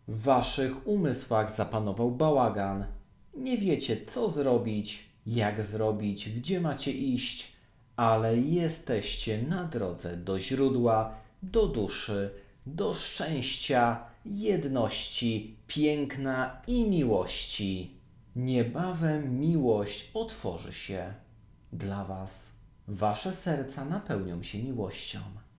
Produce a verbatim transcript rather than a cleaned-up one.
W waszych umysłach zapanował bałagan. Nie wiecie, co zrobić, jak zrobić, gdzie macie iść, ale jesteście na drodze do źródła, do duszy, do szczęścia, jedności, piękna i miłości. Niebawem miłość otworzy się dla was. Wasze serca napełnią się miłością.